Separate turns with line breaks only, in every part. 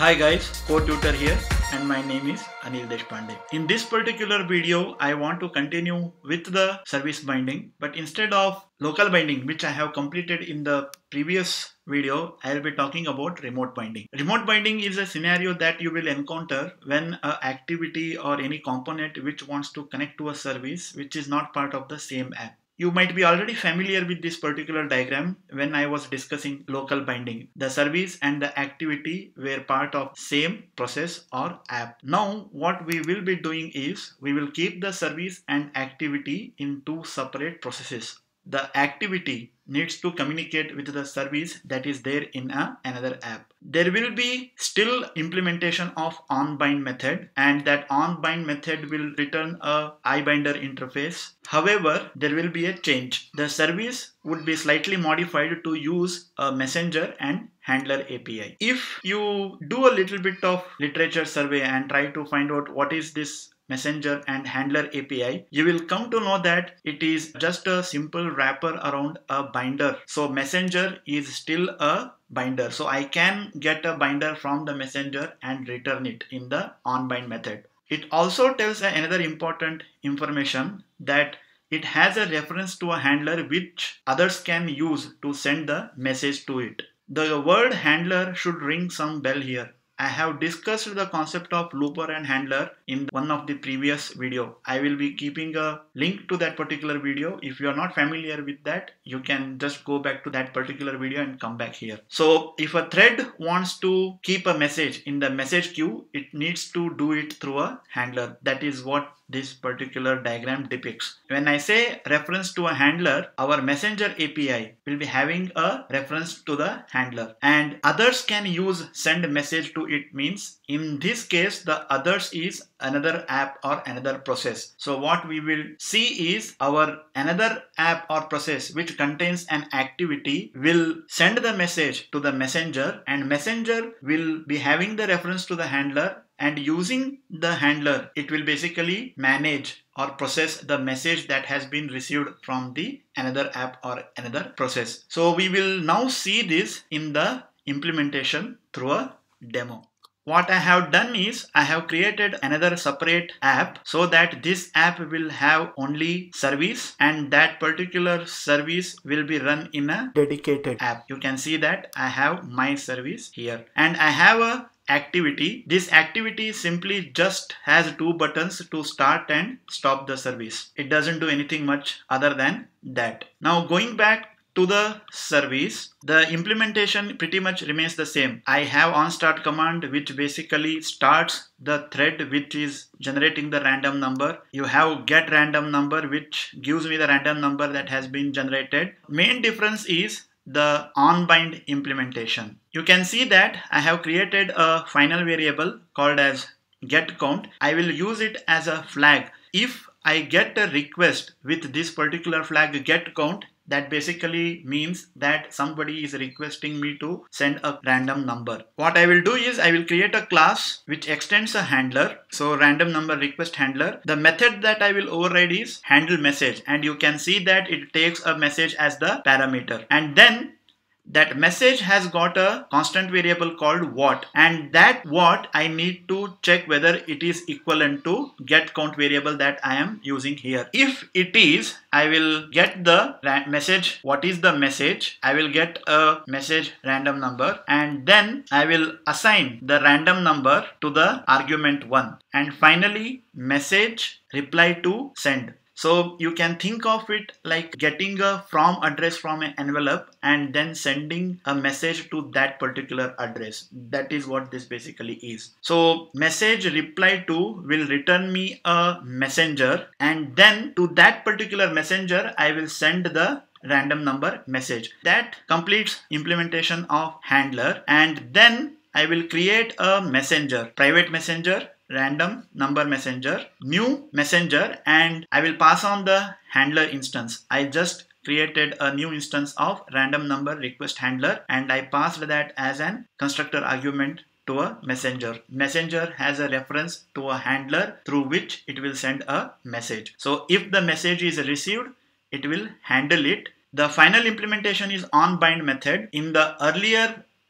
Hi guys, Codetutor here and my name is Anil Deshpande. In this particular video, I want to continue with the service binding, but instead of local binding, which I have completed in the previous video, I will be talking about remote binding. Remote binding is a scenario that you will encounter when an activity or any component which wants to connect to a service which is not part of the same app. You might be already familiar with this particular diagram when I was discussing local binding. The service and the activity were part of same process or app. Now what we will be doing is we will keep the service and activity in two separate processes. The activity needs to communicate with the service that is there in another app. There will be still implementation of onBind method, and that onBind method will return a iBinder interface. However, there will be a change. The service would be slightly modified to use a messenger and handler API. If you do a little bit of literature survey and try to find out what is this messenger and handler API, you will come to know that it is just a simple wrapper around a binder. So messenger is still a binder. So I can get a binder from the messenger and return it in the onBind method. It also tells another important information that it has a reference to a handler which others can use to send the message to it. The word handler should ring some bell here. I have discussed the concept of looper and handler in one of the previous video. I will be keeping a link to that particular video. If you are not familiar with that, you can just go back to that particular video and come back here. So if a thread wants to keep a message in the message queue, it needs to do it through a handler. That is what this particular diagram depicts. When I say reference to a handler, our messenger API will be having a reference to the handler, and others can use send message to it. Means in this case the others is another app or another process. So what we will see is our another app or process which contains an activity will send the message to the messenger, and messenger will be having the reference to the handler, and using the handler it will basically manage or process the message that has been received from the another app or another process. So we will now see this in the implementation through a demo. What I have done is I have created another separate app so that this app will have only service, and that particular service will be run in a dedicated app. You can see that I have my service here, and I have a activity. This activity simply just has two buttons to start and stop the service. It doesn't do anything much other than that. Now going back to the service, the implementation pretty much remains the same. I have onStart command which basically starts the thread which is generating the random number. You have get random number which gives me the random number that has been generated. Main difference is the onBind implementation. You can see that I have created a final variable called as getCount. I will use it as a flag. If I get a request with this particular flag getCount, that basically means that somebody is requesting me to send a random number. What I will do is I will create a class which extends a handler. So random number request handler. The method that I will override is handle message, and you can see that it takes a message as the parameter, and then that message has got a constant variable called what, and that what I need to check whether it is equivalent to get count variable that I am using here. If it is, I will get the message. What is the message? I will get a message random number, and then I will assign the random number to the argument 1, and finally message reply to send. So you can think of it like getting a from address from an envelope and then sending a message to that particular address. That is what this basically is. So message reply to will return me a messenger, and then to that particular messenger I will send the random number message. That completes implementation of handler, and then I will create a messenger, private messenger, random number messenger, new messenger, and I will pass on the handler instance. I just created a new instance of random number request handler, and I passed that as an constructor argument to a messenger. Messenger has a reference to a handler through which it will send a message. So if the message is received, it will handle it. The final implementation is onBind method. In the earlier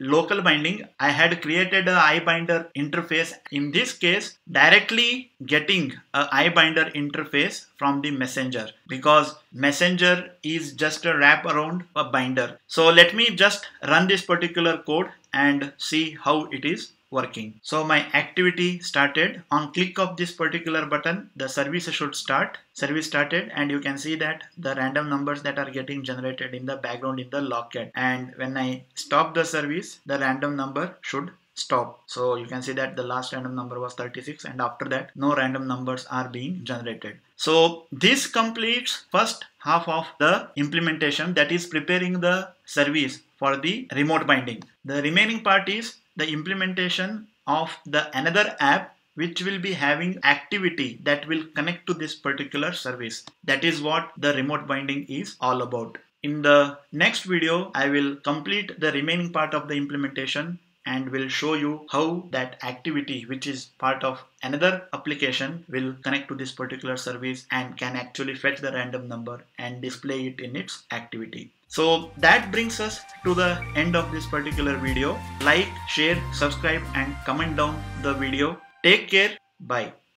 local binding, I had created a iBinder interface. In this case, directly getting a iBinder interface from the messenger, because messenger is just a wrap around a binder. So let me just run this particular code and see how it is working. So my activity started. On click of this particular button, the service should start. Service started, and you can see that the random numbers that are getting generated in the background in the logcat. And when I stop the service, the random number should stop. So you can see that the last random number was 36, and after that no random numbers are being generated. So this completes first half of the implementation, that is preparing the service for the remote binding. The remaining part is the implementation of the another app which will be having activity that will connect to this particular service. That is what the remote binding is all about. In the next video, I will complete the remaining part of the implementation and will show you how that activity, which is part of another application, will connect to this particular service and can actually fetch the random number and display it in its activity. So that brings us to the end of this particular video. Like, share, subscribe and comment down the video. Take care. Bye.